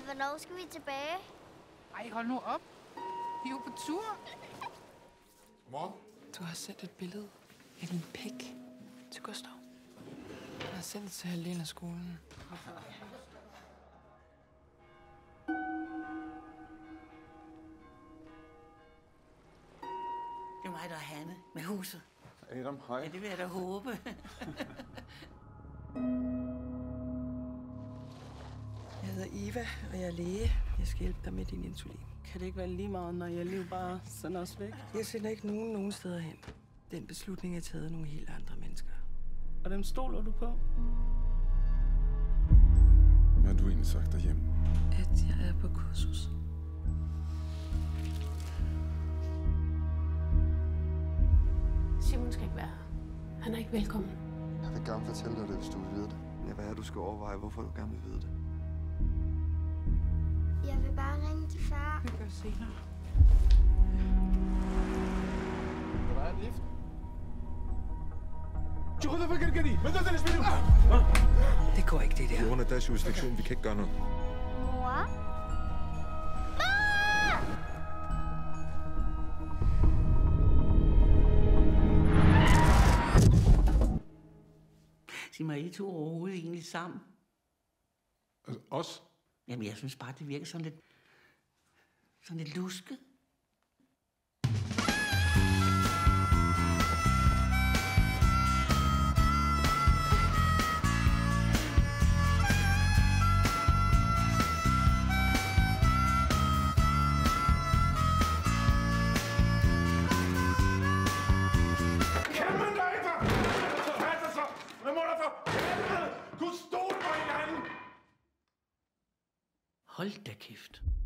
hvornår skal vi tilbage? Ej, hold nu op. Vi er jo på tur. Mor? Du har sendt et billede af din pik til Gustav. Jeg har sendt det til halvdelen af skolen. Det er mig, der er Hanne med huset. Adam, hej. Ja, det vil jeg da håbe. Jeg hedder Eva, og jeg er læge. Jeg skal hjælpe dig med din insulin. Kan det ikke være lige meget, når jeg liv bare sender os væk? Jeg sender ikke nogen steder hen. Den beslutning er taget af nogle helt andre mennesker. Og dem stoler du på? Hvad har du egentlig sagt derhjemme? At jeg er på kursus. Simon skal ikke være her. Han er ikke velkommen. Jeg vil gerne fortælle dig det, hvis du vil vide det. Ja, hvad er du skal overveje, hvorfor du gerne vil vide det? Jeg vil bare ringe til far. Vi gør senere. Der er en lift. Det går ikke, det der. På grund af deres jurisdiktion, vi kan ikke gøre noget. Mor? Sig mig, I to overhovedet egentlig sammen? Altså, os? Jamen, jeg synes bare, det virker sådan lidt lusket. Hold da kæft.